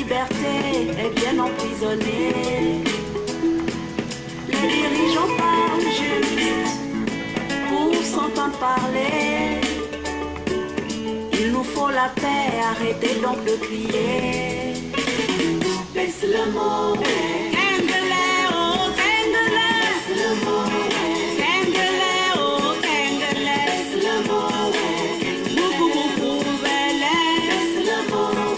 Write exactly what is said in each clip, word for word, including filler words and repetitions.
liberté est bien emprisonnée. Les dirigeants parlent juste pour s'entendre parler. Il nous faut la paix, arrêtez donc de crier. Baisse le mot, Kengele, oh Kengele. Baisse le mot, Kengele, oh Kengele. Baisse le mot, Boubou boubou belé. Baisse le mot,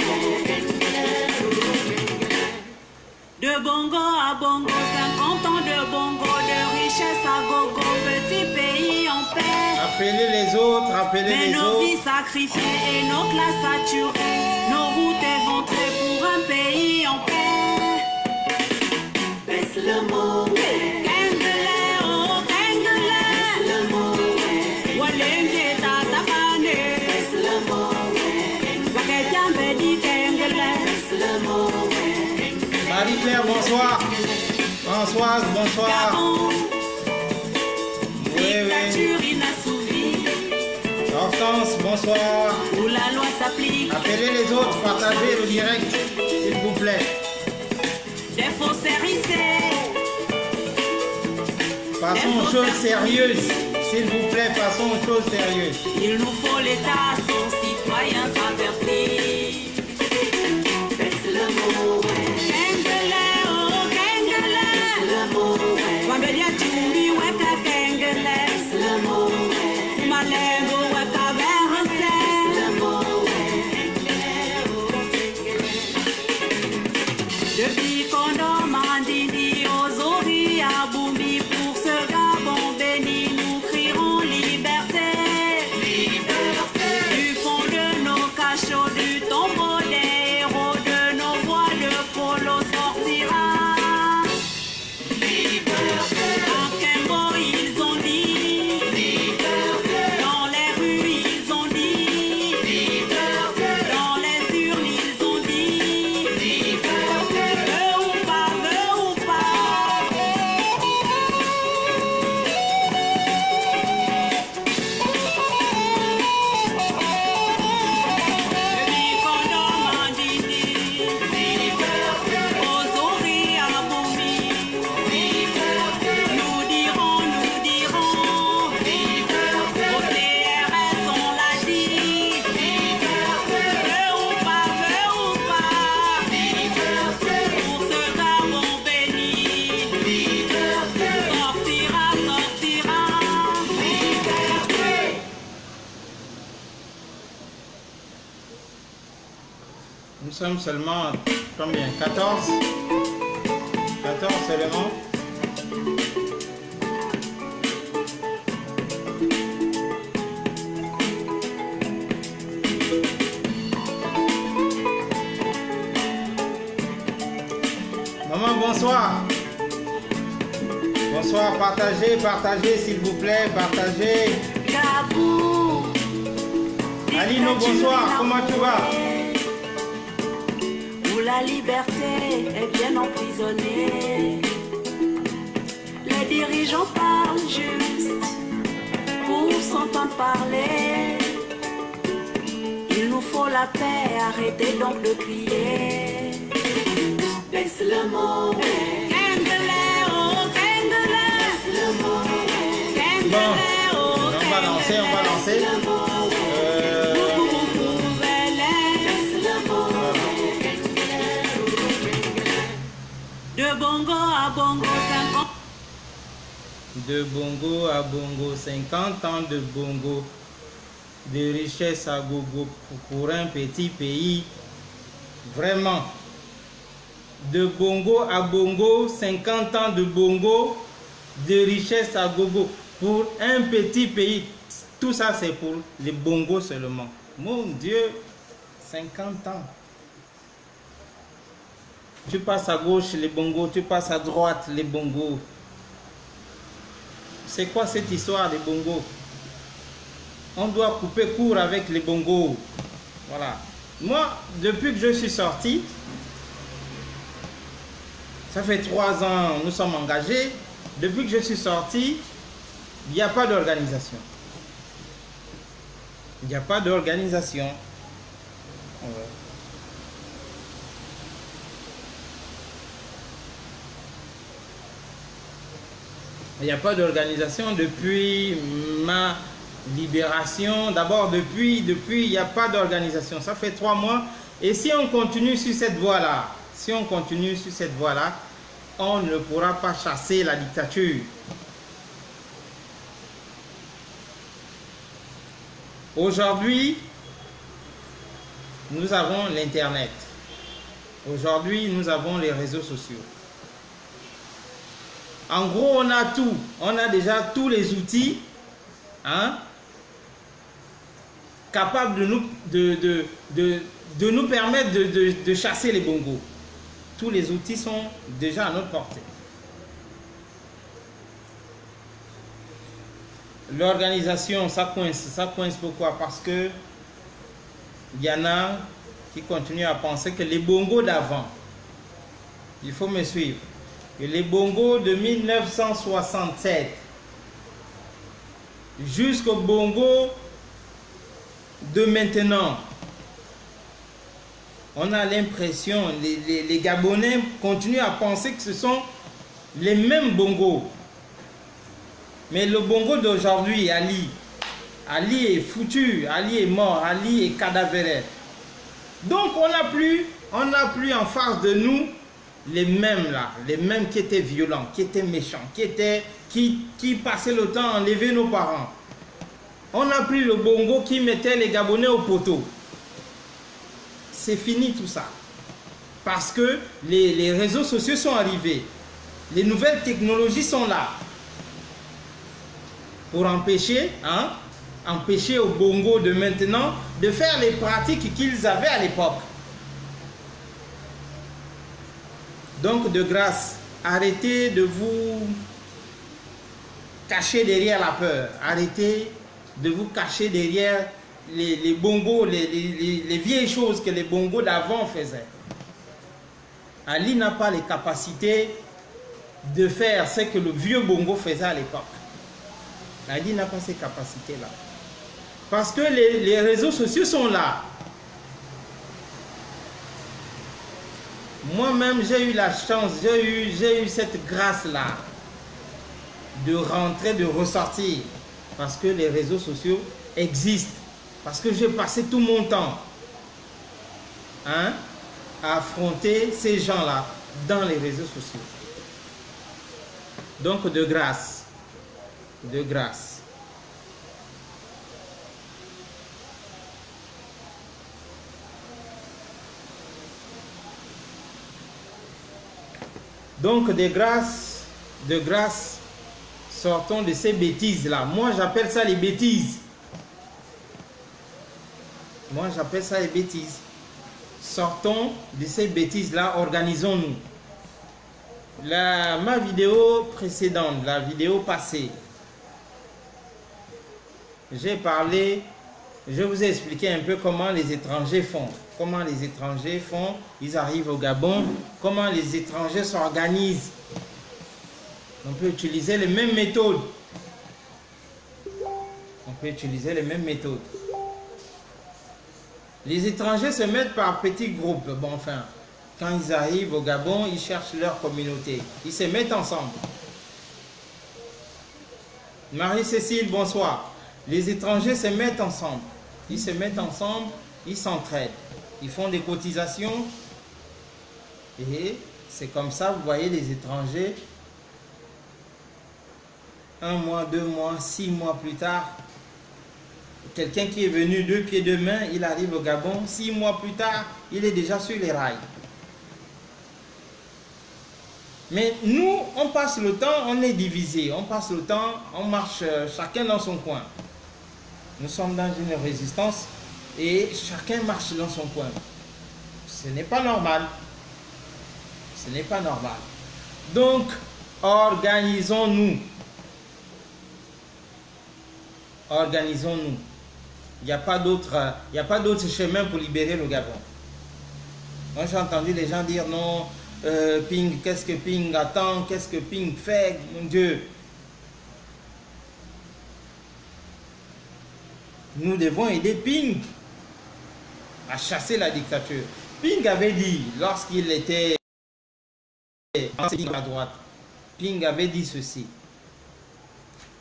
de bongo à bongo, cinquante ans de bongo, de richesse à gogo, petit pays en paix. Appelez les autres, appelez mais les nos autres. vies sacrifiées et nos classes saturées, nos routes éventrées pour un pays en paix. Baisse le mot, Kengele, oh Kengele. Baisse le mot, Walenge tatabane. Baisse le mot, Waketiambe di Kengele. Baisse le mot, Marie-Claire, bonsoir. Bonsoir, bonsoir. Gabon, Oui, dictature oui. inassouvie, Hortense, bonsoir. où la loi s'applique. Appelez les autres, partagez le direct, s'il vous plaît. Des fausses hérissées, Passons aux choses sérieuses. S'il vous plaît, passons aux choses sérieuses. il nous faut l'État, son citoyen avertis. Baisse le mot, Kengele, oh Kengele. Baisse le mot, Wambelia Tumbi, Weka Kengele. Baisse le mot, Malengo, Weka Verse. Baisse le mot, depuis qu'on dort Mandini, aux Ori, à Boumbi, pour ce Gabon béni, nous crierons liberté. Liberté. Du fond de nos cachots, du tombeau des héros, de nos voix, le polo sortira. Liberté. En Kembo, ils ont dit. Liberté. Dans les rues, ils ont dit. Liberté. Dans les urnes, ils ont dit. Liberté. Veux ou pas, veux ou pas. Depuis qu'on dort Mandini, aux Ori à Boumbi, nous dirons, nous dirons, au C R S on l'a dit, veux ou pas, veux ou pas, pour ce Gabon béni, sortira, sortira. Nous sommes seulement combien? quatorze? quatorze seulement. Maman, bonsoir. Bonsoir, partagez, partagez s'il vous plaît, partagez. Gabou, Alino, bonsoir, comment tu vas? où la liberté est bien emprisonnée. Les dirigeants parlent juste pour s'entendre parler. Il nous faut la paix, arrêtez donc de crier. Baisse le mot, Kengele, oh Kengele. Baisse le mot, Kengele, Bon, oh on va lancer, on va lancer. Baisse le mot, Euh, Boubou boubou belé. Baisse le mot, de bongo à bongo, cinquante. De bongo à bongo, cinquante ans de bongo, de richesse à gogo pour un petit pays. Vraiment. De bongo à bongo, cinquante ans de bongo, de richesse à gogo pour un petit pays. Tout ça, c'est pour les bongos seulement. Mon Dieu, cinquante ans. Tu passes à gauche les bongos, tu passes à droite les bongos. C'est quoi cette histoire des bongos? On doit couper court avec les bongos. Voilà. Moi, depuis que je suis sorti, ça fait trois ans, nous sommes engagés. Depuis que je suis sorti, il n'y a pas d'organisation. Il n'y a pas d'organisation. Il n'y a pas d'organisation depuis ma libération. D'abord, depuis, depuis, il n'y a pas d'organisation. Ça fait trois mois. Et si on continue sur cette voie-là, si on continue sur cette voie-là, on ne pourra pas chasser la dictature. Aujourd'hui, nous avons l'Internet. Aujourd'hui, nous avons les réseaux sociaux. En gros, on a tout. On a déjà tous les outils hein, capables de nous, de, de, de, de nous permettre de, de, de chasser les bongos. Tous les outils sont déjà à notre portée. L'organisation, ça coince. Ça coince pourquoi? Parce que il y en a qui continuent à penser que les bongos d'avant, il faut me suivre, que les bongos de mille neuf cent soixante-sept jusqu'au bongo de maintenant, on a l'impression, les, les, les Gabonais continuent à penser que ce sont les mêmes bongos. Mais le bongo d'aujourd'hui, Ali, Ali est foutu, Ali est mort, Ali est cadavéré. Donc on n'a plus, on n'a plus en face de nous les mêmes là, les mêmes qui étaient violents, qui étaient méchants, qui étaient, qui, qui passaient le temps à enlever nos parents. On n'a plus le bongo qui mettait les Gabonais au poteau. C'est fini tout ça. Parce que les, les réseaux sociaux sont arrivés. Les nouvelles technologies sont là. Pour empêcher, hein, empêcher au bongo de maintenant de faire les pratiques qu'ils avaient à l'époque. Donc de grâce, arrêtez de vous cacher derrière la peur. Arrêtez de vous cacher derrière les, les bongos, les, les, les vieilles choses que les bongos d'avant faisaient. Ali n'a pas les capacités de faire ce que le vieux bongo faisait à l'époque. Ali n'a pas ces capacités-là. Parce que les, les réseaux sociaux sont là. Moi-même, j'ai eu la chance, j'ai eu, j'ai eu cette grâce-là de rentrer, de ressortir. Parce que les réseaux sociaux existent. Parce que j'ai passé tout mon temps hein, à affronter ces gens-là dans les réseaux sociaux. Donc, de grâce. De grâce. Donc, de grâce, de grâce, sortons de ces bêtises-là. Moi, j'appelle ça les bêtises. Moi, j'appelle ça les bêtises. Sortons de ces bêtises-là, organisons-nous. La, ma vidéo précédente, la vidéo passée, j'ai parlé, je vous ai expliqué un peu comment les étrangers font. Comment les étrangers font, ils arrivent au Gabon, comment les étrangers s'organisent. On peut utiliser les mêmes méthodes. On peut utiliser les mêmes méthodes. Les étrangers se mettent par petits groupes. Bon, enfin, quand ils arrivent au Gabon, ils cherchent leur communauté. Ils se mettent ensemble. Marie-Cécile, bonsoir. Les étrangers se mettent ensemble. Ils se mettent ensemble, ils s'entraident. Ils font des cotisations. Et c'est comme ça, vous voyez, les étrangers, un mois, deux mois, six mois plus tard, quelqu'un qui est venu deux pieds deux mains, il arrive au Gabon, six mois plus tard, il est déjà sur les rails. Mais nous, on passe le temps, on est divisé, on passe le temps, on marche chacun dans son coin. Nous sommes dans une résistance et chacun marche dans son coin. Ce n'est pas normal. Ce n'est pas normal. Donc, organisons-nous. Organisons-nous. Il n'y a pas d'autre, il n'y a pas d'autre chemin pour libérer le Gabon. Moi, j'ai entendu les gens dire non, euh, Ping, qu'est-ce que Ping attend, qu'est-ce que Ping fait, mon Dieu. Nous devons aider Ping à chasser la dictature. Ping avait dit, lorsqu'il était à droite, Ping avait dit ceci.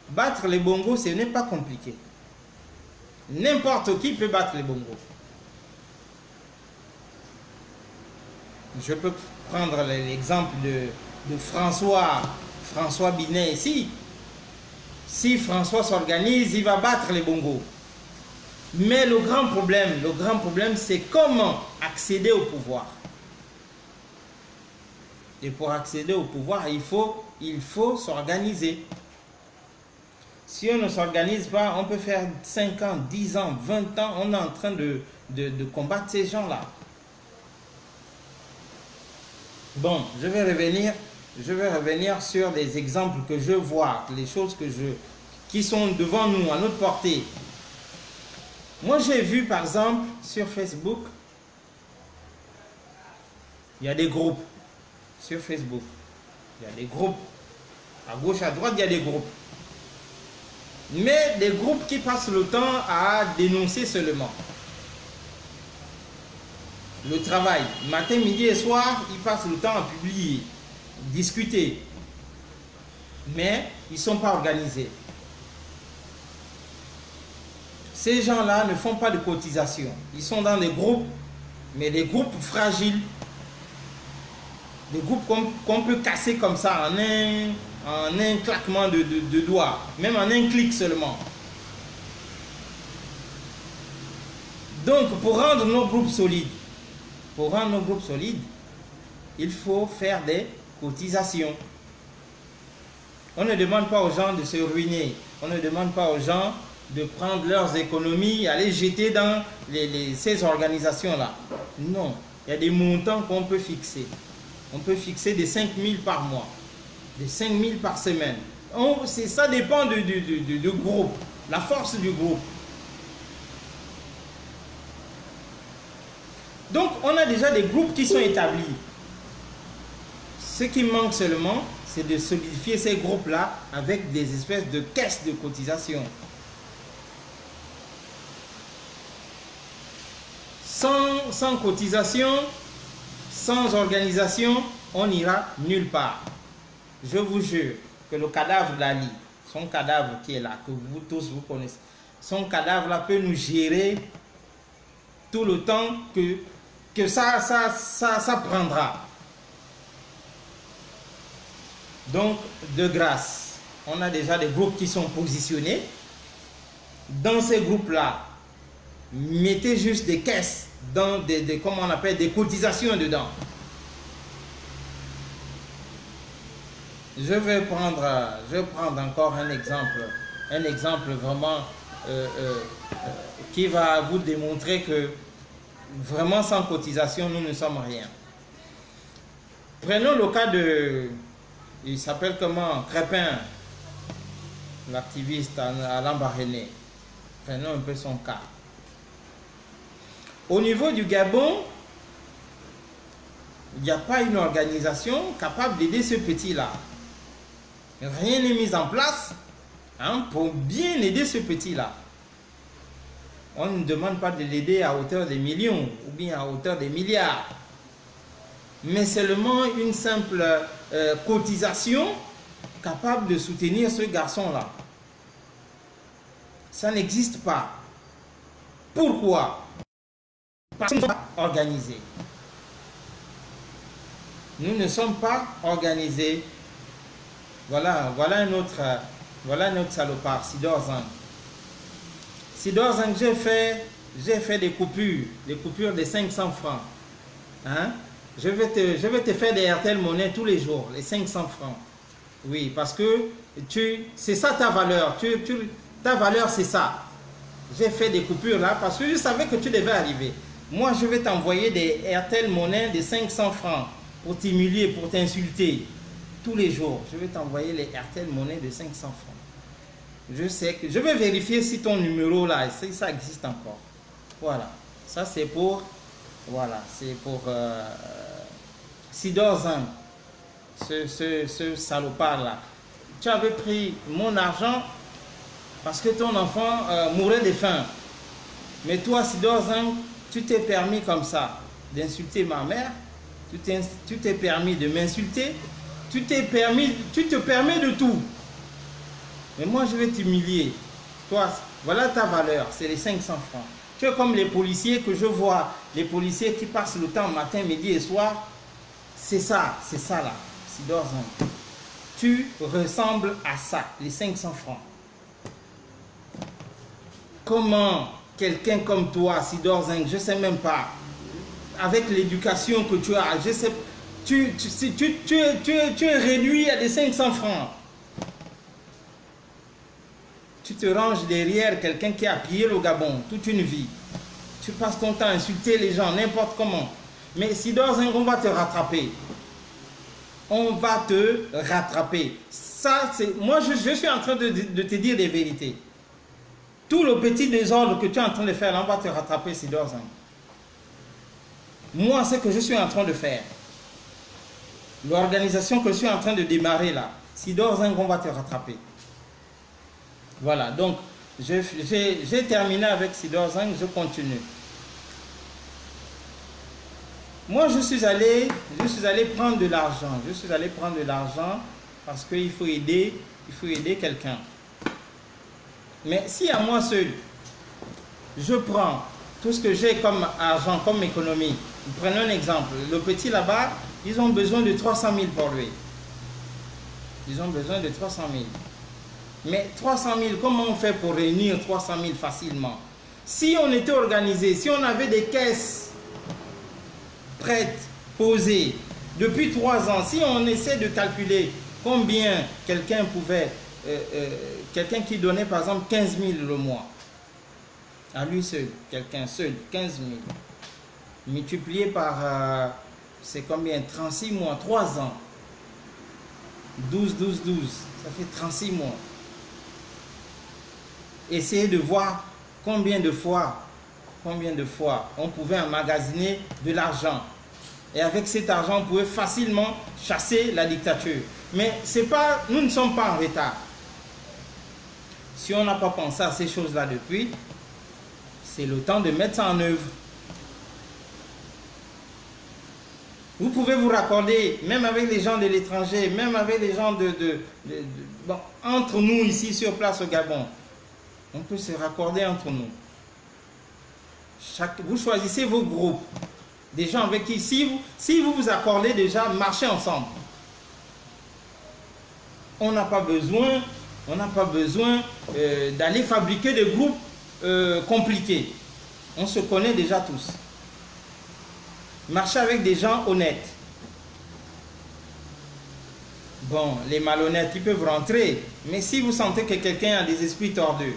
Battre les bongos, ce n'est pas compliqué. N'importe qui peut battre les bongos. Je peux prendre l'exemple de, de François, François Binet ici. Si François s'organise, il va battre les bongos. Mais le grand problème, le grand problème, c'est comment accéder au pouvoir. Et pour accéder au pouvoir, il faut, il faut s'organiser. Si on ne s'organise pas, on peut faire cinq ans, dix ans, vingt ans, on est en train de, de, de combattre ces gens-là. Bon, je vais revenir, je vais revenir sur des exemples que je vois, les choses que je, qui sont devant nous, à notre portée. Moi, j'ai vu, par exemple, sur Facebook, il y a des groupes. Sur Facebook, il y a des groupes. À gauche, à droite, il y a des groupes. Mais des groupes qui passent le temps à dénoncer seulement. Le travail, matin, midi et soir, ils passent le temps à publier, discuter. Mais ils ne sont pas organisés. Ces gens-là ne font pas de cotisation. Ils sont dans des groupes, mais des groupes fragiles. Des groupes qu'on qu'on peut casser comme ça en un, en un claquement de, de, de doigts, même en un clic seulement. Donc, pour rendre nos groupes solides, pour rendre nos groupes solides, il faut faire des cotisations. On ne demande pas aux gens de se ruiner. On ne demande pas aux gens de prendre leurs économies, aller jeter dans les, les, ces organisations-là. Non, il y a des montants qu'on peut fixer. On peut fixer des cinq mille par mois, des cinq mille par semaine. On, ça dépend du, du, du, du groupe, la force du groupe. Donc, on a déjà des groupes qui sont établis. Ce qui manque seulement, c'est de solidifier ces groupes-là avec des espèces de caisses de cotisation. Sans, sans cotisation, sans organisation, on n'ira nulle part. Je vous jure que le cadavre d'Ali, son cadavre qui est là, que vous tous vous connaissez, son cadavre là peut nous gérer tout le temps que, que ça, ça, ça, ça prendra. Donc, de grâce, on a déjà des groupes qui sont positionnés. Dans ces groupes-là, mettez juste des caisses, dans des, des, comment on appelle, des cotisations dedans. Je vais prendre, je vais prendre encore un exemple, un exemple vraiment euh, euh, euh, qui va vous démontrer que vraiment sans cotisation, nous ne sommes rien. Prenons le cas de, il s'appelle comment, Crépin, l'activiste Alain Baréné. Prenons un peu son cas. Au niveau du Gabon, il n'y a pas une organisation capable d'aider ce petit-là. Rien n'est mis en place hein, pour bien aider ce petit-là. On ne demande pas de l'aider à hauteur des millions ou bien à hauteur des milliards. Mais seulement une simple euh, cotisation capable de soutenir ce garçon-là. Ça n'existe pas. Pourquoi ? Parce que nous ne sommes pas organisés. Nous ne sommes pas organisés. Voilà, voilà un autre, voilà un autre salopard, Sidor Zang. Sidor Zang, j'ai fait, j'ai fait des coupures, des coupures de cinq cents francs. Hein? Je vais te, je vais te faire des R T L monnaie tous les jours, les cinq cents francs. Oui, parce que tu, c'est ça ta valeur. Tu, tu, ta valeur, c'est ça. J'ai fait des coupures là parce que je savais que tu devais arriver. Moi, je vais t'envoyer des R T L monnaie de cinq cents francs pour t'humilier, pour t'insulter. Tous les jours, je vais t'envoyer les R T L monnaie de cinq cents francs. Je sais que je vais vérifier si ton numéro là, si ça existe encore. Voilà. Ça, c'est pour, voilà, c'est pour euh, Sidor Zang, ce, ce, ce salopard là. Tu avais pris mon argent parce que ton enfant euh, mourait de faim. Mais toi, Sidor Zang, tu t'es permis comme ça d'insulter ma mère, tu t'es permis de m'insulter, tu t'es permis, tu te permets de tout. Mais moi, je vais t'humilier. Toi, voilà ta valeur, c'est les cinq cents francs. Tu es comme les policiers que je vois, les policiers qui passent le temps matin, midi et soir. C'est ça, c'est ça là, Sidor Zinc. Tu ressembles à ça, les cinq cents francs. Comment quelqu'un comme toi, Sidor Zinc, je ne sais même pas, avec l'éducation que tu as, je sais, tu, tu, tu, tu, tu, tu, tu es réduit à des cinq cents francs. Tu te ranges derrière quelqu'un qui a pillé le Gabon toute une vie. Tu passes ton temps à insulter les gens, n'importe comment. Mais Sidor Zinc, on va te rattraper. On va te rattraper. Ça, c'est... Moi, je, je suis en train de, de te dire des vérités. Tout le petit désordre que tu es en train de faire, là, on va te rattraper, Sidor Zinc. Moi, ce que je suis en train de faire, l'organisation que je suis en train de démarrer là, Sidor Zinc, on va te rattraper. Voilà, donc, j'ai terminé avec Sidor Zinc, je continue. Moi, je suis allé, je suis allé prendre de l'argent. Je suis allé prendre de l'argent parce qu'il faut aider, il faut aider quelqu'un. Mais si à moi seul, je prends tout ce que j'ai comme argent, comme économie. Prenons un exemple. Le petit là-bas, ils ont besoin de trois cent mille pour lui. Ils ont besoin de trois cent mille. Mais trois cent mille, comment on fait pour réunir trois cent mille facilement? Si on était organisé, si on avait des caisses prêtes, posées, depuis trois ans, si on essaie de calculer combien quelqu'un pouvait, euh, euh, quelqu'un qui donnait par exemple quinze mille le mois, à lui seul, quelqu'un seul, quinze mille, multiplié par, euh, c'est combien, trente-six mois, trois ans, douze, douze, douze, ça fait trente-six mois. Essayez de voir combien de fois, combien de fois on pouvait emmagasiner de l'argent. Et avec cet argent, on pouvait facilement chasser la dictature. Mais c'est pas, nous ne sommes pas en retard. Si on n'a pas pensé à ces choses-là depuis, c'est le temps de mettre ça en œuvre. Vous pouvez vous raccorder, même avec les gens de l'étranger, même avec les gens de, de, de, de bon, entre nous ici sur place au Gabon. On peut se raccorder entre nous. Chaque, vous choisissez vos groupes. Des gens avec qui, si vous, si vous vous accordez déjà, marchez ensemble. On n'a pas besoin, on n'a pas besoin euh, d'aller fabriquer des groupes euh, compliqués. On se connaît déjà tous. Marchez avec des gens honnêtes. Bon, les malhonnêtes, ils peuvent rentrer. Mais si vous sentez que quelqu'un a des esprits tordus,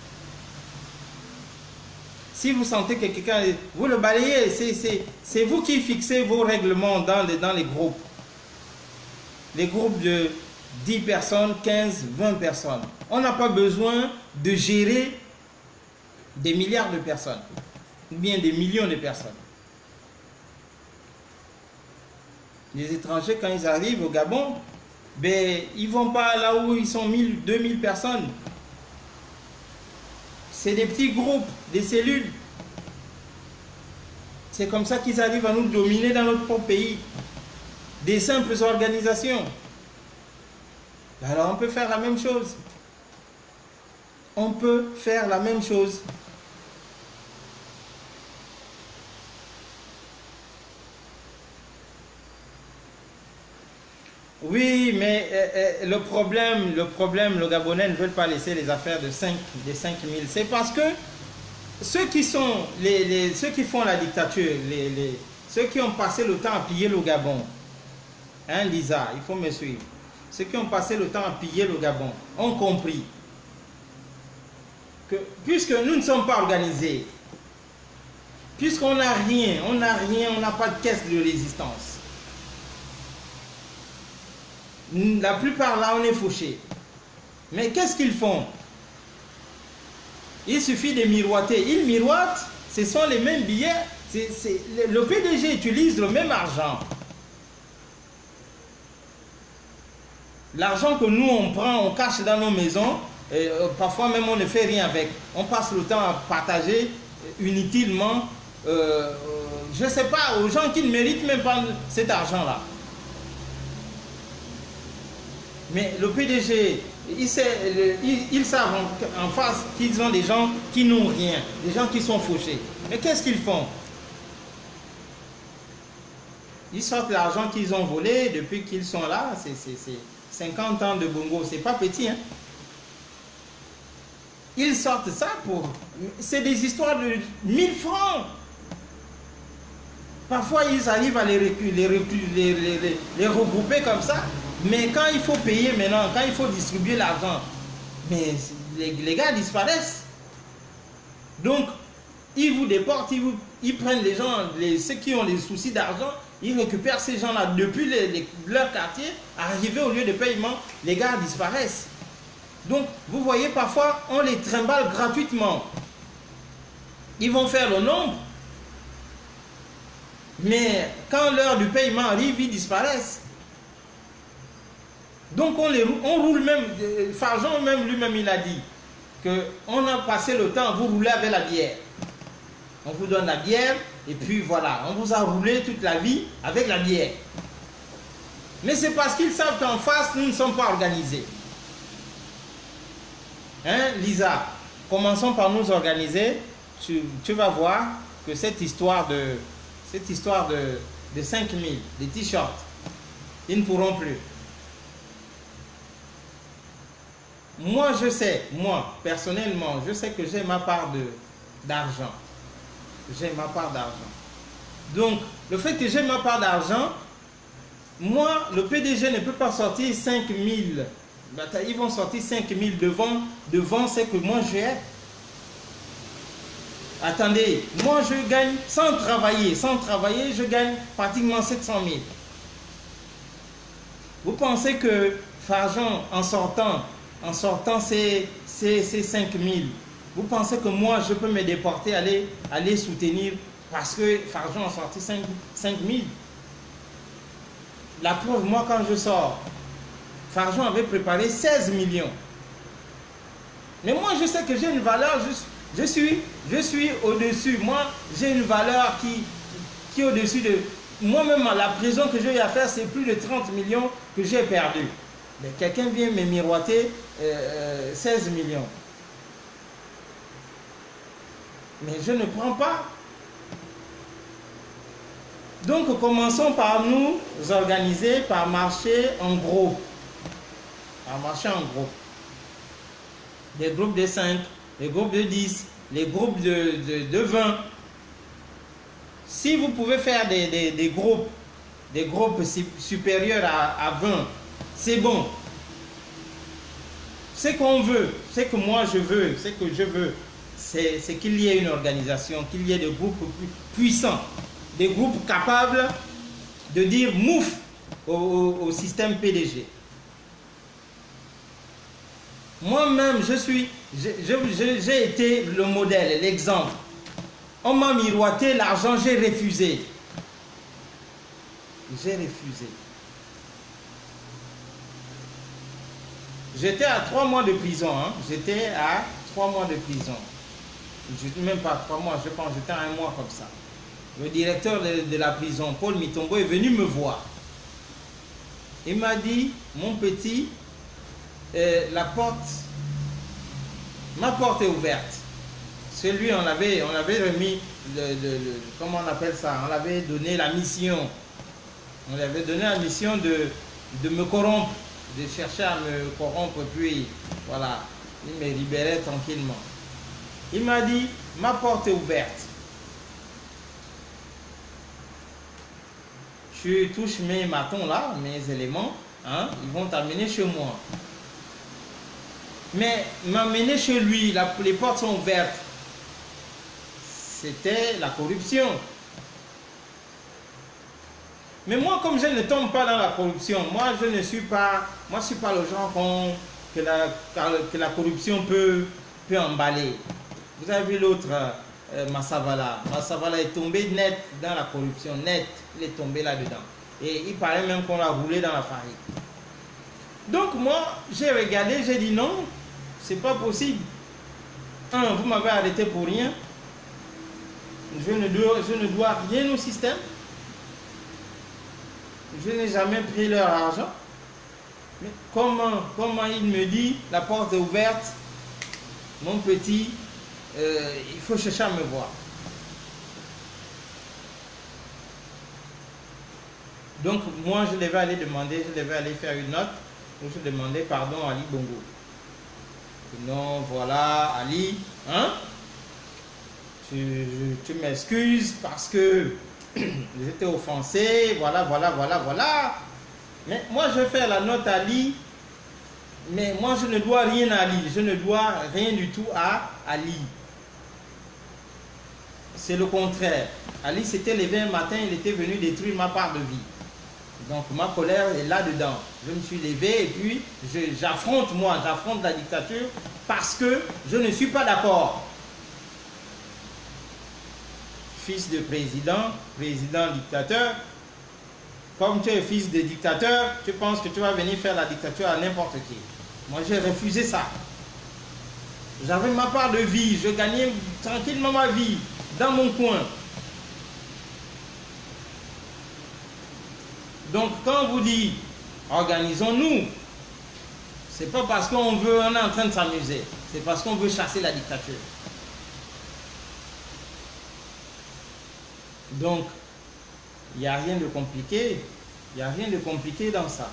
si vous sentez que quelqu'un, vous le balayez, c'est vous qui fixez vos règlements dans les, dans les groupes. Les groupes de dix personnes, quinze, vingt personnes. On n'a pas besoin de gérer des milliards de personnes, ou bien des millions de personnes. Les étrangers, quand ils arrivent au Gabon, ben, ils ne vont pas là où ils sont mille, deux mille personnes. C'est des petits groupes, des cellules. C'est comme ça qu'ils arrivent à nous dominer dans notre propre pays. Des simples organisations. Alors on peut faire la même chose. On peut faire la même chose. Oui, mais euh, euh, le problème, le problème, le Gabonais ne veut pas laisser les affaires de cinq, des cinq mille. C'est parce que ceux qui sont, les, les, ceux qui font la dictature, les, les, ceux qui ont passé le temps à piller le Gabon, hein Lisa, il faut me suivre. Ceux qui ont passé le temps à piller le Gabon ont compris que puisque nous ne sommes pas organisés, puisqu'on n'a rien, on n'a rien, on n'a pas de caisse de résistance. La plupart là, on est fauchés. Mais qu'est-ce qu'ils font? Il suffit de miroiter. Ils miroitent, ce sont les mêmes billets. C'est, c'est, le P D G utilise le même argent. L'argent que nous, on prend, on cache dans nos maisons. Et, euh, parfois même, on ne fait rien avec. On passe le temps à partager inutilement, euh, je ne sais pas, aux gens qui ne méritent même pas cet argent-là. Mais le P D G Ils, ils, ils savent en, en face qu'ils ont des gens qui n'ont rien, des gens qui sont fauchés. Mais qu'est-ce qu'ils font? Ils sortent l'argent qu'ils ont volé depuis qu'ils sont là. C'est cinquante ans de bongo, c'est pas petit, hein? Ils sortent ça pour... C'est des histoires de mille francs. Parfois, ils arrivent à les, les, les, les, les, les regrouper comme ça. Mais quand il faut payer maintenant, quand il faut distribuer l'argent, mais les, les gars disparaissent. Donc, ils vous déportent, ils, vous, ils prennent les gens, les, ceux qui ont des soucis d'argent, ils récupèrent ces gens-là depuis les, les, leur quartier. Arrivés au lieu de paiement, les gars disparaissent. Donc, vous voyez, parfois, on les trimballe gratuitement. Ils vont faire le nombre. Mais quand l'heure du paiement arrive, ils disparaissent. Donc, on, les, on roule même, Farjon même lui-même, il a dit qu'on a passé le temps, vous roulez avec la bière. On vous donne la bière, et puis voilà, on vous a roulé toute la vie avec la bière. Mais c'est parce qu'ils savent qu'en face, nous ne sommes pas organisés. Hein, Lisa, commençons par nous organiser. Tu, tu vas voir que cette histoire de, cette histoire de, de cinq mille, des t-shirts, ils ne pourront plus. Moi, je sais, moi, personnellement, je sais que j'ai ma part d'argent. J'ai ma part d'argent. Donc, le fait que j'ai ma part d'argent, moi, le P D G ne peut pas sortir cinq mille. Ils vont sortir cinq mille devant, devant ce que moi j'ai. Attendez, moi je gagne sans travailler. Sans travailler, je gagne pratiquement sept cent mille. Vous pensez que Farjon, en sortant, en sortant ces, ces, ces cinq mille, vous pensez que moi je peux me déporter, aller, aller soutenir parce que Farjon a sorti cinq mille? La preuve, moi quand je sors, Farjon avait préparé seize millions. Mais moi je sais que j'ai une valeur, je, je suis, je suis au-dessus. Moi j'ai une valeur qui, qui est au-dessus de... Moi-même, la prison que j'ai eu à faire, c'est plus de trente millions que j'ai perdu. Mais quelqu'un vient me miroiter euh, seize millions. Mais je ne prends pas. Donc commençons par nous organiser, par marcher en groupe. Par marcher en groupe. Des groupes de cinq, des groupes de dix, les groupes de, de, de vingt. Si vous pouvez faire des, des, des groupes, des groupes supérieurs à, à vingt, c'est bon. Ce qu'on veut, ce que moi je veux, ce que je veux, c'est qu'il y ait une organisation, qu'il y ait des groupes puissants, des groupes capables de dire mouf au, au, au système P D G. Moi-même, je suis, j'ai été le modèle, l'exemple. On m'a miroité l'argent, j'ai refusé. J'ai refusé. J'étais à trois mois de prison. Hein. J'étais à trois mois de prison. Je, même pas trois mois, je pense, j'étais à un mois comme ça. Le directeur de, de la prison, Paul Mitombo, est venu me voir. Il m'a dit, mon petit, euh, la porte, ma porte est ouverte. Celui, on avait, on avait remis, le, le, le, comment on appelle ça, on avait donné la mission. On lui avait donné la mission de, de me corrompre, de chercher à me corrompre, puis voilà, il me libérait tranquillement. Il m'a dit, ma porte est ouverte. Tu touches mes matons là, mes éléments, hein, ils vont t'amener chez moi. Mais m'amener chez lui, la, les portes sont ouvertes. C'était la corruption. Mais moi, comme je ne tombe pas dans la corruption, moi je ne suis pas, moi je suis pas le genre que la, que la corruption peut, peut emballer. Vous avez vu l'autre, euh, Massavala. Massavala est tombé net dans la corruption, net, il est tombé là-dedans. Et il paraît même qu'on l'a roulé dans la farine. Donc moi, j'ai regardé, j'ai dit non, c'est pas possible. Un, vous m'avez arrêté pour rien. Je ne, dois, je ne dois rien au système. Je n'ai jamais pris leur argent. Mais comment, comment il me dit, la porte est ouverte, mon petit, euh, il faut chercher à me voir. Donc moi je devais aller demander, je devais aller faire une note où je demandais pardon à Ali Bongo. Non, voilà, Ali, hein? Tu, tu m'excuses parce que j'étais offensé, voilà, voilà, voilà, voilà. Mais moi je fais la note à Ali, mais moi je ne dois rien à Ali, je ne dois rien du tout à Ali. C'est le contraire. Ali s'était levé un matin, il était venu détruire ma part de vie. Donc ma colère est là-dedans. Je me suis levé et puis j'affronte moi, j'affronte la dictature parce que je ne suis pas d'accord. Fils de président, président dictateur, comme tu es fils de dictateur, tu penses que tu vas venir faire la dictature à n'importe qui. Moi j'ai refusé ça. J'avais ma part de vie, je gagnais tranquillement ma vie dans mon coin. Donc quand on vous dit organisons-nous, c'est pas parce qu'on veut, on est en train de s'amuser, c'est parce qu'on veut chasser la dictature. Donc il n'y a rien de compliqué, il n'y a rien de compliqué dans ça.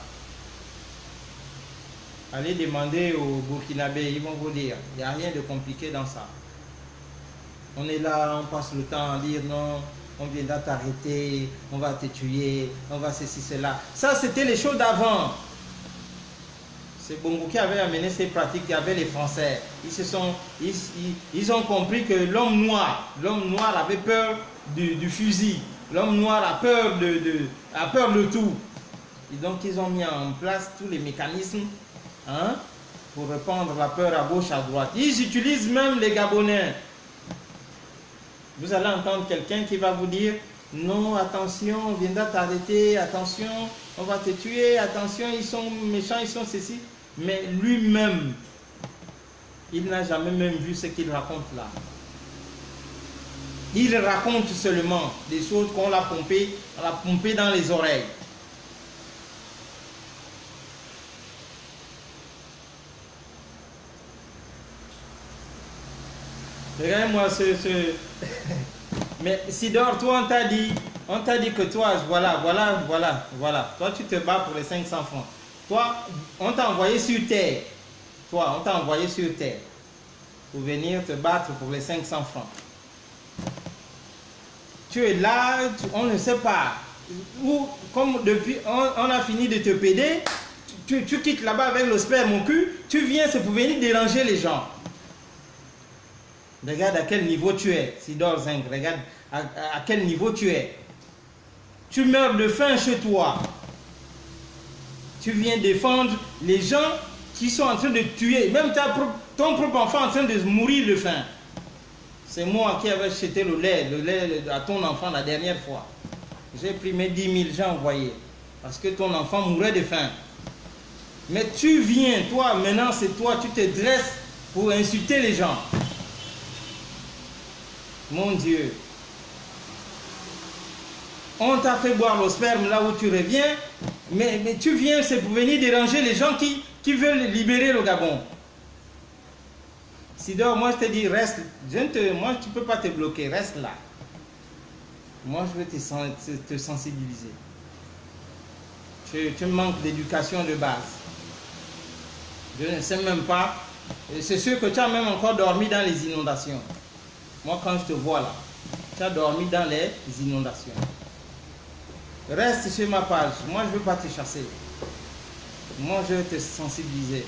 Allez demander aux Burkinabés, ils vont vous dire, il n'y a rien de compliqué dans ça. On est là, on passe le temps à dire non, on viendra t'arrêter, on va te tuer, on va ceci, cela. Ça, c'était les choses d'avant. C'est Bongo qui avait amené ces pratiques, il y avait les Français. Ils, se sont, ils, ils, ils ont compris que l'homme noir, l'homme noir avait peur du, du fusil. L'homme noir a peur de, de, a peur de tout. Et donc, ils ont mis en place tous les mécanismes hein, pour répandre la peur à gauche, à droite. Ils utilisent même les Gabonais. Vous allez entendre quelqu'un qui va vous dire non, attention, on viendra t'arrêter, attention, on va te tuer, attention, ils sont méchants, ils sont ceci. Mais lui-même, il n'a jamais même vu ce qu'il raconte là. Il raconte seulement des choses qu'on l'a pompé, on l'a pompé dans les oreilles. Regarde-moi ce... ce... Mais Sidor, toi on t'a dit, on t'a dit que toi, voilà, voilà, voilà, voilà. Toi tu te bats pour les cinq cents francs. Toi, on t'a envoyé sur terre. Toi, on t'a envoyé sur terre. Pour venir te battre pour les cinq cents francs. Tu es là, tu, on ne sait pas. Ou, comme depuis, on, on a fini de te péder, tu, tu quittes là-bas avec le sperme au cul, tu viens, c'est pour venir déranger les gens. Regarde à quel niveau tu es, Sidor Zinc, regarde à, à quel niveau tu es. Tu meurs de faim chez toi. Tu viens défendre les gens qui sont en train de tuer, même ta, ton propre enfant en train de mourir de faim. C'est moi qui avais acheté le lait, le lait à ton enfant la dernière fois. J'ai pris mes dix mille, j'ai envoyé. Parce que ton enfant mourait de faim. Mais tu viens, toi, maintenant c'est toi, tu te dresses pour insulter les gens. Mon Dieu. On t'a fait boire le sperme là où tu reviens, mais, mais tu viens, c'est pour venir déranger les gens qui, qui veulent libérer le Gabon. Sidor, moi je te dis, reste. Je ne te, moi, tu ne peux pas te bloquer, reste là. Moi, je veux te, te, te sensibiliser. Tu, tu manques d'éducation de base. Je ne sais même pas. C'est sûr que tu as même encore dormi dans les inondations. Moi, quand je te vois là, tu as dormi dans les inondations. Reste sur ma page. Moi, je ne veux pas te chasser. Moi, je veux te sensibiliser.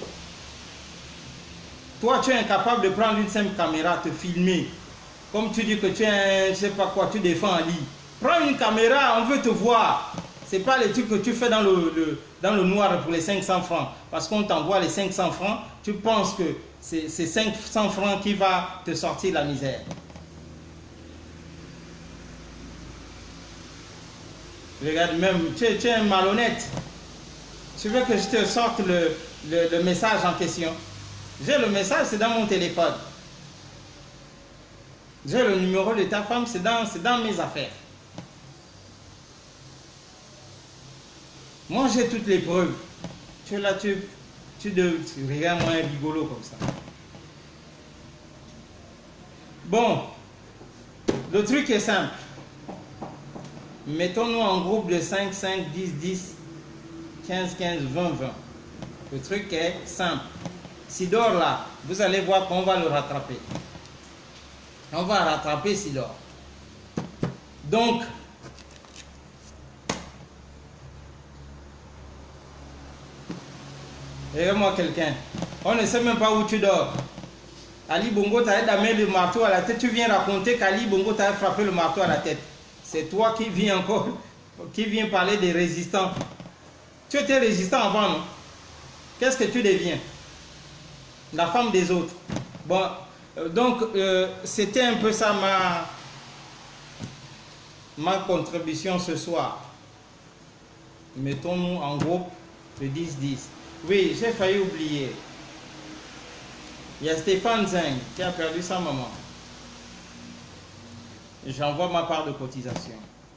Toi, tu es incapable de prendre une simple caméra, te filmer. Comme tu dis que tu es un, je sais pas quoi, tu défends Ali. Prends une caméra, on veut te voir. Ce n'est pas les trucs que tu fais dans le, le, dans le noir pour les cinq cents francs. Parce qu'on t'envoie les cinq cents francs, tu penses que c'est cinq cents francs qui va te sortir la misère. Regarde, même, tu es, tu es un malhonnête. Tu veux que je te sorte le, le, le message en question? J'ai le message, c'est dans mon téléphone. J'ai le numéro de ta femme, c'est dans, c'est dans mes affaires. Moi, j'ai toutes les preuves. Tu que là, tu, tu, de, tu regardes moins rigolo comme ça. Bon, le truc est simple. Mettons-nous en groupe de cinq, cinq, dix, dix, quinze, quinze, vingt, vingt. Le truc est simple. Sidor là, vous allez voir qu'on va le rattraper. On va rattraper Sidor. Donc, regarde-moi quelqu'un. On ne sait même pas où tu dors. Ali Bongo t'a amené le marteau à la tête. Tu viens raconter qu'Ali Bongo t'a frappé le marteau à la tête. C'est toi qui viens encore, qui viens parler des résistants. Tu étais résistant avant, non? Qu'est-ce que tu deviens? La femme des autres. Bon, euh, donc, euh, c'était un peu ça ma, ma contribution ce soir. Mettons-nous en groupe de dix dix. Oui, j'ai failli oublier. Il y a Stéphane Zeng qui a perdu sa maman. J'envoie ma part de cotisation.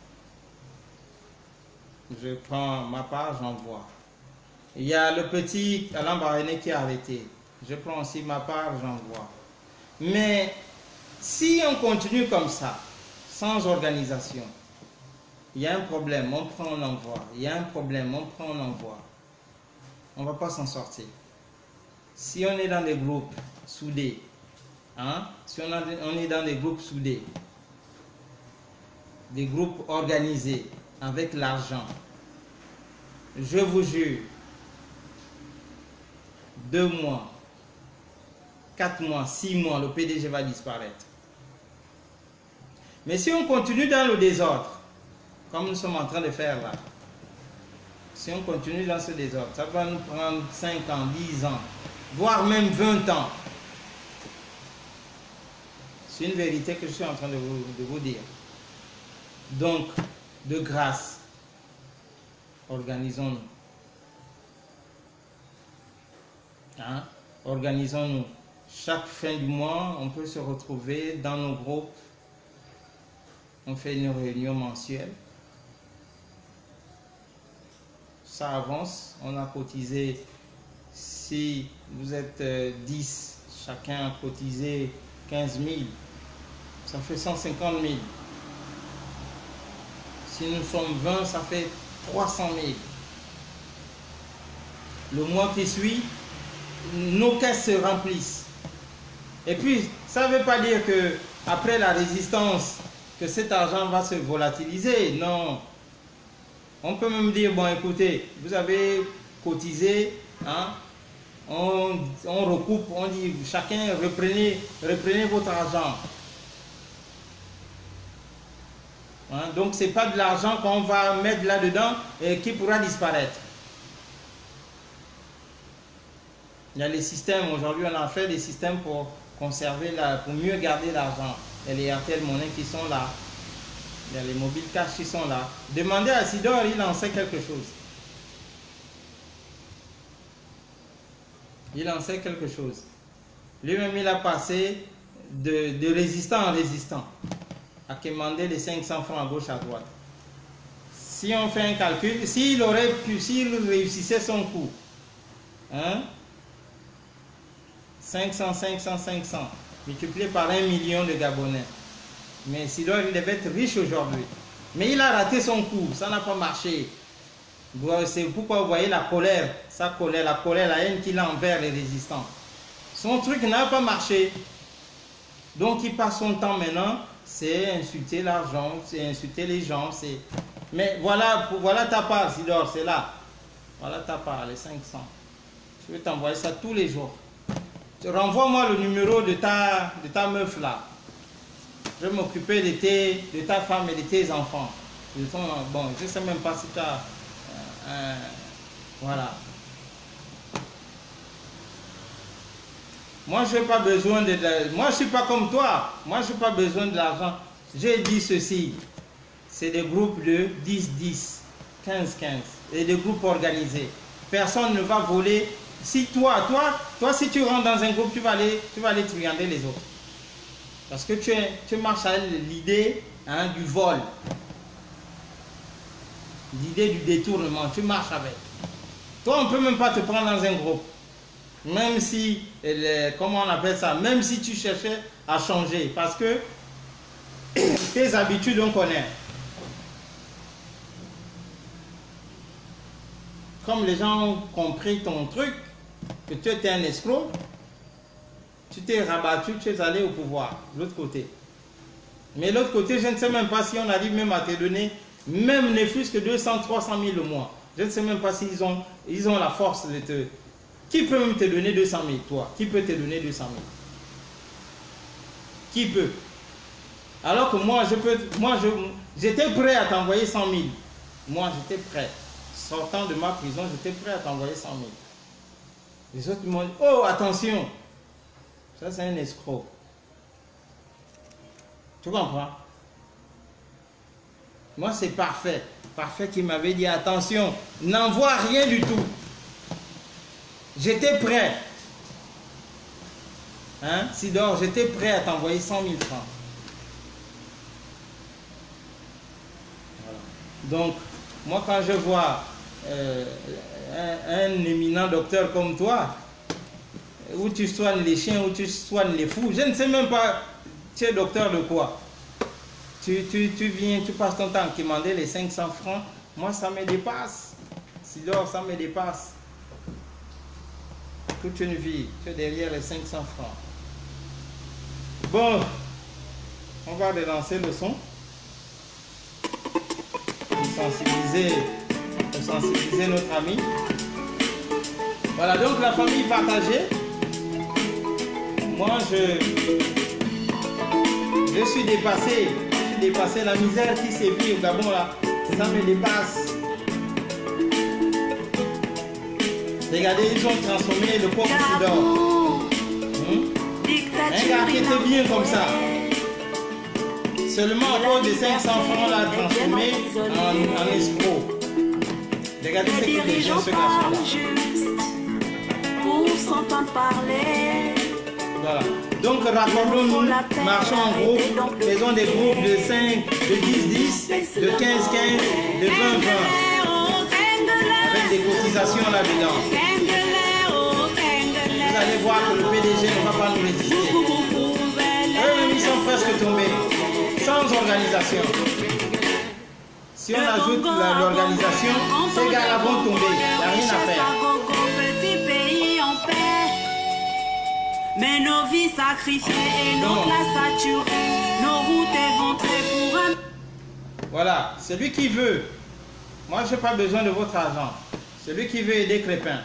Je prends ma part, j'envoie. Il y a le petit Alain Baréné qui est arrêté. Je prends aussi ma part, j'envoie. Mais si on continue comme ça, sans organisation, il y a un problème, on prend, on envoie. Il y a un problème, on prend, on envoie. On ne va pas s'en sortir. Si on est dans des groupes soudés, hein, si on, a, on est dans des groupes soudés, des groupes organisés avec l'argent, je vous jure, deux mois, quatre mois, six mois, le P D G va disparaître. Mais si on continue dans le désordre, comme nous sommes en train de faire là, si on continue dans ce désordre, ça va nous prendre cinq ans, dix ans, voire même vingt ans. C'est une vérité que je suis en train de vous, de vous dire. Donc, de grâce, organisons-nous. Hein? Organisons-nous. Chaque fin du mois, on peut se retrouver dans nos groupes. On fait une réunion mensuelle. Ça avance. On a cotisé. Si vous êtes dix, chacun a cotisé quinze mille. Ça fait cent cinquante mille. Si nous sommes vingt, ça fait trois cent mille. Le mois qui suit, nos caisses se remplissent. Et puis, ça ne veut pas dire que après la résistance, que cet argent va se volatiliser. Non. On peut même dire, bon, écoutez, vous avez cotisé, hein, on, on recoupe, on dit, chacun reprenez, reprenez votre argent. Hein, donc, ce n'est pas de l'argent qu'on va mettre là-dedans et qui pourra disparaître. Il y a les systèmes, aujourd'hui on a fait des systèmes pour conserver, la, pour mieux garder l'argent. Il y a les Airtel Money qui sont là. Il y a les Mobile Cash qui sont là. Demandez à Sidor, il en sait quelque chose. Il en sait quelque chose. Lui-même, il a passé de, de résistant en résistant. À commander les cinq cents francs à gauche, à droite. Si on fait un calcul, s'il aurait pu, s'il réussissait son coup, hein, cinq cents, cinq cents, cinq cents, multiplié par un million de Gabonais. Mais Sidor, il devait être riche aujourd'hui. Mais il a raté son coup, ça n'a pas marché. C'est pourquoi vous voyez la colère, sa colère, la colère, la haine qu'il a envers les résistants. Son truc n'a pas marché. Donc il passe son temps maintenant, c'est insulter l'argent, c'est insulter les gens. Mais voilà, voilà ta part, Sidor, c'est là. Voilà ta part, les cinq cents. Je vais t'envoyer ça tous les jours. Renvoie-moi le numéro de ta, de ta meuf là. Je vais m'occuper de, de ta femme et de tes enfants. De ton, bon, je ne sais même pas si tu as... Euh, euh, voilà. Moi, je n'ai pas besoin de... Moi, je ne suis pas comme toi. Moi, je n'ai pas besoin de l'argent. J'ai dit ceci. C'est des groupes de dix dix, quinze quinze. Et des groupes organisés. Personne ne va voler. Si toi, toi, toi, si tu rentres dans un groupe, tu vas aller, tu vas aller triander les autres. Parce que tu, es, tu marches à l'idée, hein, du vol. L'idée du détournement, tu marches avec. Toi, on ne peut même pas te prendre dans un groupe. Même si, les, comment on appelle ça, même si tu cherchais à changer. Parce que tes habitudes, on connaît. Comme les gens ont compris ton truc, que tu étais un escroc, tu t'es rabattu, tu es allé au pouvoir, de l'autre côté. Mais l'autre côté, je ne sais même pas si on arrive même à te donner, même ne fût-ce que deux cents, trois cent mille le mois. Je ne sais même pas s'ils ont, ils ont la force de te... Qui peut même te donner deux cent mille, toi? Qui peut te donner deux cent mille? Qui peut? Alors que moi, je peux, moi, je, j'étais prêt à t'envoyer cent mille. Moi, j'étais prêt. Sortant de ma prison, j'étais prêt à t'envoyer cent mille. Les autres m'ont dit, oh, attention, ça c'est un escroc. Tu comprends? Moi, c'est parfait. Parfait qui m'avait dit, attention, n'envoie rien du tout. J'étais prêt. Hein, Sidor, j'étais prêt à t'envoyer cent mille francs. Voilà. Donc, moi, quand je vois euh, un, un éminent docteur comme toi, où tu soignes les chiens, où tu soignes les fous, je ne sais même pas, tu es docteur de quoi? Tu, tu, tu viens, tu passes ton temps à demander les cinq cents francs. Moi, ça me dépasse. Sidor, ça me dépasse. Toute une vie, tu es derrière les cinq cents francs. Bon, on va relancer le son. Pour sensibiliser, pour sensibiliser notre ami. Voilà, donc la famille partagée. Moi, je, je suis dépassé. Je suis dépassé. La misère qui sévit au Gabon, là, ça me dépasse. Regardez, ils ont transformé le pauvre Sidor. Hum? Un gars qui était bien comme ça. Seulement à cause de cinq cents francs, l'a transformé en, en escroc. Regardez ce qu'il devient, ce garçon-là. Pour s'entendre parler. Voilà. Donc raccordons-nous, marchons en groupe, faisons des groupes de cinq, de dix dix, de quinze quinze, de vingt vingt. Avec des cotisations là-dedans. Vous allez voir que le P D G ne va pas nous résister. Eux, ils sont presque tombés. Sans organisation. Si on ajoute l'organisation, ces gars-là vont tomber. Il n'y a rien à faire. Petit pays en paix. Mais nos vies sacrifiées et nos classes saturées, nos routes éventrées pour un... Voilà, celui qui veut. Moi, je n'ai pas besoin de votre argent. Celui qui veut aider Crépin,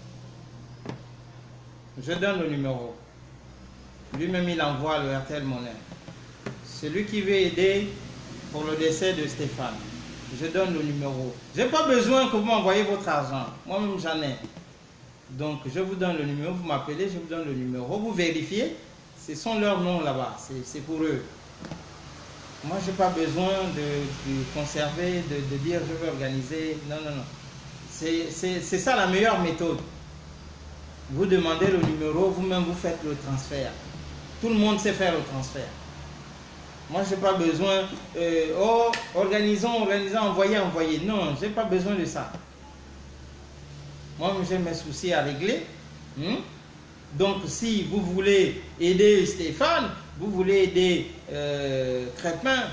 je donne le numéro. Lui-même, il envoie le R T L Monnaie. Celui qui veut aider pour le décès de Stéphane, je donne le numéro. Je n'ai pas besoin que vous m'envoyiez votre argent. Moi-même, j'en ai. Donc, je vous donne le numéro. Vous m'appelez, je vous donne le numéro. Vous vérifiez. Ce sont leurs noms là-bas. C'est pour eux. Moi, je n'ai pas besoin de, de conserver, de, de dire je vais organiser. Non, non, non. C'est ça la meilleure méthode. Vous demandez le numéro, vous-même vous faites le transfert. Tout le monde sait faire le transfert. Moi, je n'ai pas besoin, euh, oh, organisons, organisons, envoyez, envoyez. Non, je n'ai pas besoin de ça. Moi, j'ai mes soucis à régler. Hmm? Donc, si vous voulez aider Stéphane, vous voulez aider euh, Crépin,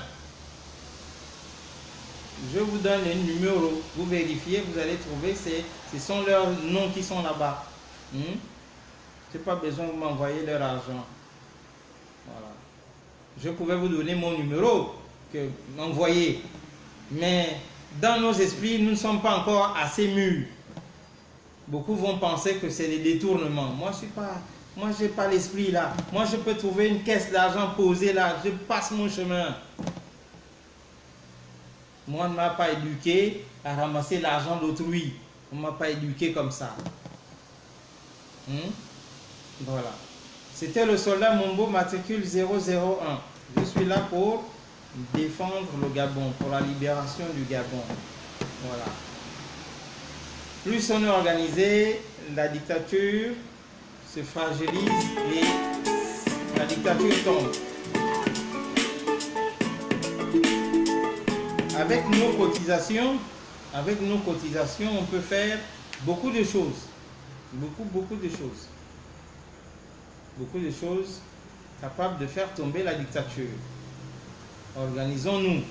je vous donne les numéros. Vous vérifiez, vous allez trouver, ce sont leurs noms qui sont là-bas. Hmm? Je n'ai pas besoin de m'envoyer leur argent. Voilà. Je pouvais vous donner mon numéro, que m'envoyer. Mais dans nos esprits, nous ne sommes pas encore assez mûrs. Beaucoup vont penser que c'est des détournements. Moi, je suis pas, moi, j'ai pas l'esprit là. Moi, je peux trouver une caisse d'argent posée là. Je passe mon chemin. Moi, on ne m'a pas éduqué à ramasser l'argent d'autrui. On ne m'a pas éduqué comme ça. Hmm? Voilà. C'était le soldat Mombo matricule zéro zéro un. Je suis là pour défendre le Gabon, pour la libération du Gabon. Voilà. Plus on est organisé, la dictature se fragilise et la dictature tombe. Avec nos cotisations, avec nos cotisations, on peut faire beaucoup de choses. Beaucoup, beaucoup de choses. Beaucoup de choses capables de faire tomber la dictature. Organisons-nous.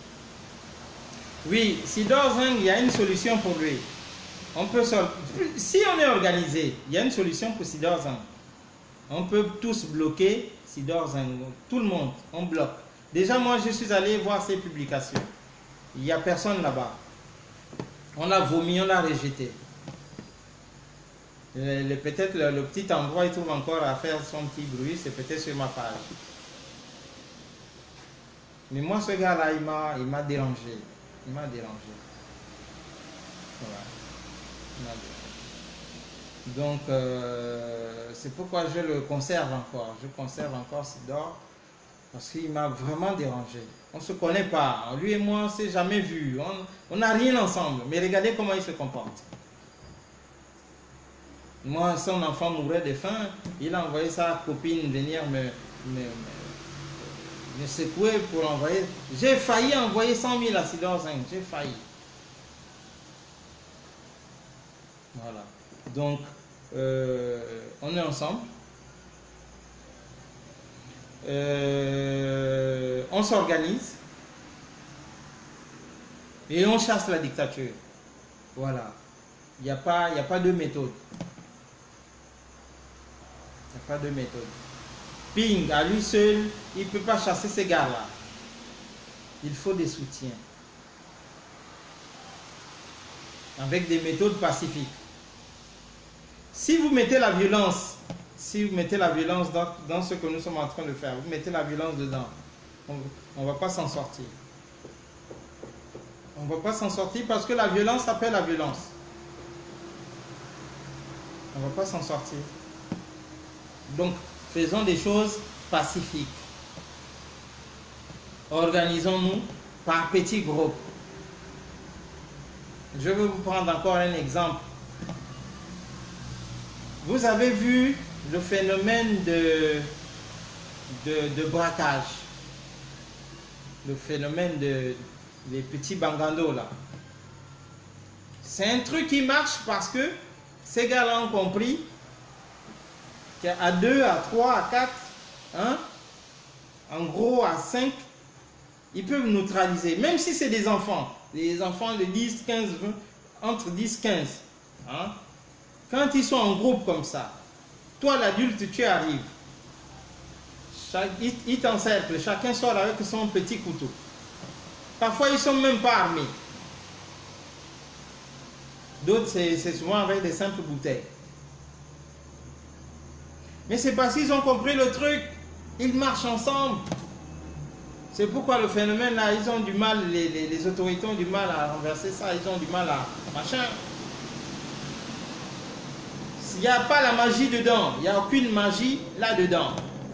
Oui, Sidor Zeng, il y a une solution pour lui. On peut sortir. Si on est organisé, il y a une solution pour Sidor Zeng. On peut tous bloquer Sidor Zeng. Tout le monde, on bloque. Déjà, moi, je suis allé voir ses publications. Il n'y a personne là-bas. On l'a vomi, on l'a rejeté. Peut-être le, le petit endroit, il trouve encore à faire son petit bruit, c'est peut-être sur ma page. Mais moi, ce gars-là, il m'a dérangé. Il m'a dérangé. Voilà. Il m'a dérangé. Donc, euh, c'est pourquoi je le conserve encore. Je conserve encore Sidor. Parce qu'il m'a vraiment dérangé. On ne se connaît pas. Lui et moi, on ne s'est jamais vu. On n'a rien ensemble. Mais regardez comment il se comporte. Moi, son enfant mourait de faim. Il a envoyé sa copine venir me, me, me, me secouer pour envoyer. J'ai failli envoyer cent mille à Sidor Zeng. J'ai failli. Voilà. Donc, euh, on est ensemble. Euh, on s'organise et on chasse la dictature. Voilà. Il n'y a pas, il n'y a pas de méthode. Il n'y a pas de méthode. Ping, à lui seul, il ne peut pas chasser ces gars-là. Il faut des soutiens. Avec des méthodes pacifiques. Si vous mettez la violence, si vous mettez la violence dans, dans ce que nous sommes en train de faire, vous mettez la violence dedans, on ne va pas s'en sortir. On ne va pas s'en sortir parce que la violence appelle la violence. On ne va pas s'en sortir. Donc, faisons des choses pacifiques. Organisons-nous par petits groupes. Je vais vous prendre encore un exemple. Vous avez vu le phénomène de, de, de braquage. Le phénomène de, des petits bangandos là. C'est un truc qui marche parce que ces gars-là ont compris qu'à deux, à trois, à quatre, hein, en gros à cinq, ils peuvent neutraliser. Même si c'est des enfants. Des enfants de dix, quinze, vingt, entre dix, quinze. Hein. Quand ils sont en groupe comme ça, toi l'adulte, tu arrives. Chaque, ils ils t'encerclent, chacun sort avec son petit couteau. Parfois, ils ne sont même pas armés. D'autres, c'est souvent avec des simples bouteilles. Mais c'est parce qu'ils ont compris le truc. Ils marchent ensemble. C'est pourquoi le phénomène là, ils ont du mal, les, les, les autorités ont du mal à renverser ça, ils ont du mal à machin. Il n'y a pas la magie dedans, il n'y a aucune magie là-dedans.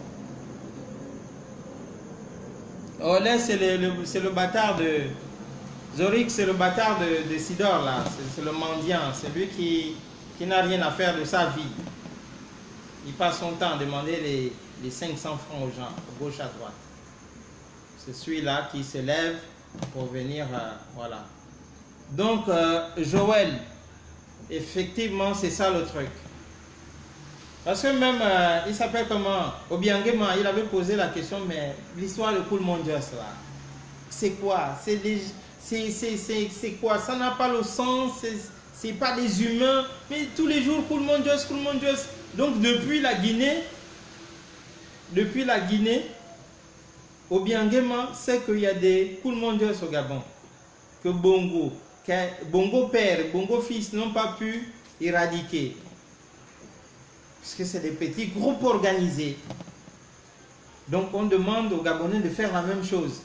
Oh là, c'est le, le, le bâtard de... Zorik, c'est le bâtard de, de Sidor là, c'est le mendiant, c'est lui qui, qui n'a rien à faire de sa vie. Il passe son temps à demander les, les cinq cents francs aux gens, à gauche, à droite. C'est celui-là qui se lève pour venir, euh, voilà. Donc, euh, Joël, effectivement, c'est ça le truc. Parce que même, euh, il s'appelle comment? Obiangema, il avait posé la question, mais l'histoire de Coolmondios, là, c'est quoi? C'est quoi? Ça n'a pas le sens, c'est pas des humains, mais tous les jours, Coolmondios, Coolmondios. Donc, depuis la Guinée, depuis la Guinée, Obiangema sait qu'il y a des Coolmondios au Gabon, que Bongo, que Bongo père et Bongo fils n'ont pas pu éradiquer. Parce que c'est des petits groupes organisés. Donc on demande aux Gabonais de faire la même chose.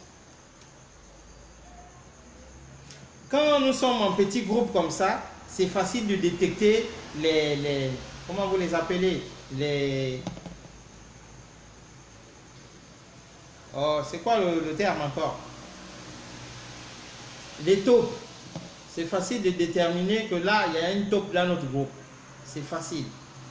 Quand nous sommes en petits groupes comme ça, c'est facile de détecter les, les... Comment vous les appelez? Les... Oh, c'est quoi le, le terme encore? Les taupes. C'est facile de déterminer que là, il y a une taupe dans notre groupe. C'est facile.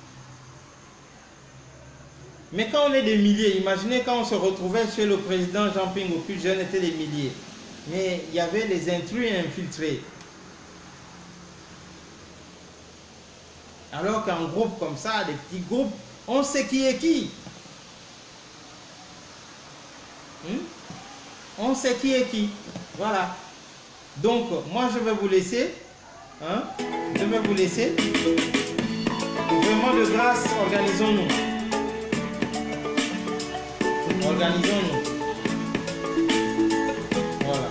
Mais quand on est des milliers, imaginez quand on se retrouvait chez le président Jean-Ping, au plus jeune était des milliers. Mais il y avait les intrus infiltrés. Alors qu'un groupe comme ça, des petits groupes, on sait qui est qui. Hmm? On sait qui est qui. Voilà. Donc, moi, je vais vous laisser. Hein? Je vais vous laisser. Vraiment de grâce, organisons-nous. Organisons-nous. Voilà.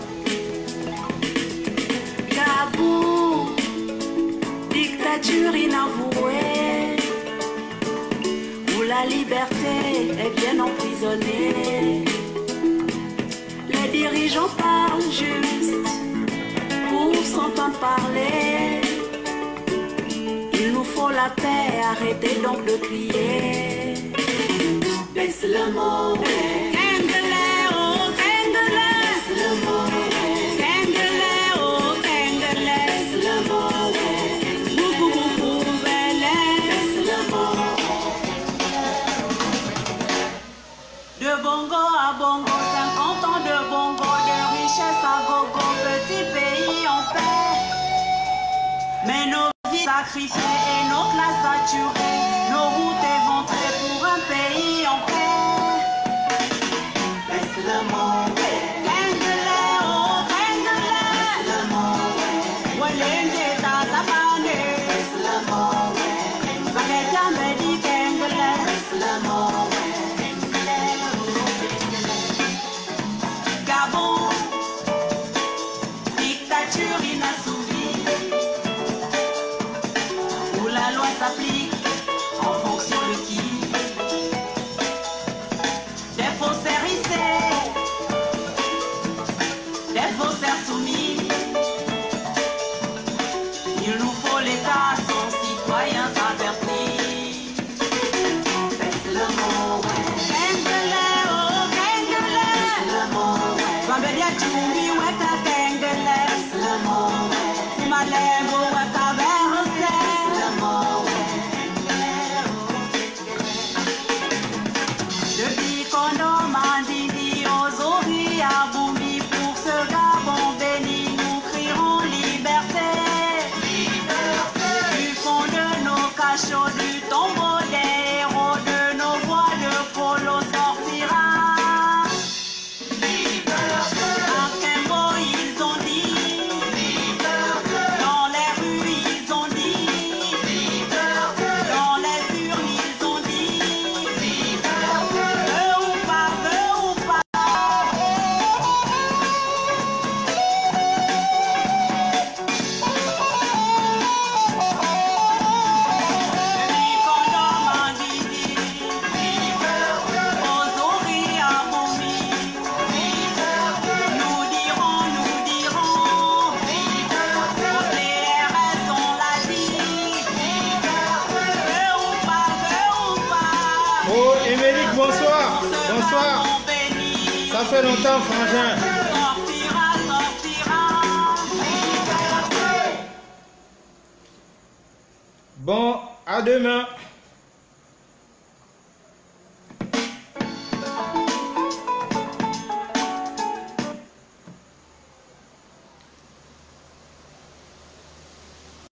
Gabou, dictature inavouée, où la liberté est bien emprisonnée. Les dirigeants parlent juste pour s'entendre parler. Il nous faut la paix, arrêtez donc de crier. Baisse le mot. Kengele, oh Kengele. Baisse le mot. Kengele, oh Kengele. Baisse le mot. Boubou boubou belle. Baisse le mot. De bongo à bongo, cinquante ans de bongo, de richesse à gogo, petit pays en paix. Mais nos vies sacrifiées et nos classes saturées, nos routes éventrées pour un pays en paix. Baisse le mot. Kengele, oh Kengele. Baisse le mot. Walenge tatabane. Baisse le mot. Bageta me dit Kengele. Baisse le mot. Gabon, dictature inassouvie, où la loi s'applique en fonction de qui. Des faussaires hissés, des faussaires soumis. Il nous faut l'État, son citoyen avertis. Baisse le mot. Kengele, oh Kengele. Baisse le mot. Bambelia chumbi weka Kengele. Baisse le mot. Malembo weka berse. Baisse le mot. Depuis Kondo, Mandindi, Ozori, Aboumi, pour ce Gabon béni, nous crierons liberté. Liberté. Du fond de nos cachots, du tombeau des héros, de nos voix de polo sortira. À Kembo, ils ont dit. Dans les rues, ils ont dit. Dans les urnes, ils ont dit. Feu ou pas, feu ou pas. Depuis Kondo, Mandindi, Ozori, Aboumi, nous dirons, nous dirons, au C R S on l'a dit, feu ou pas, feu ou pas. Oh, Émeric, bonsoir. Bonsoir. Gabon béni, Ça fait longtemps, frangin. sortira, sortira. Bon, à demain.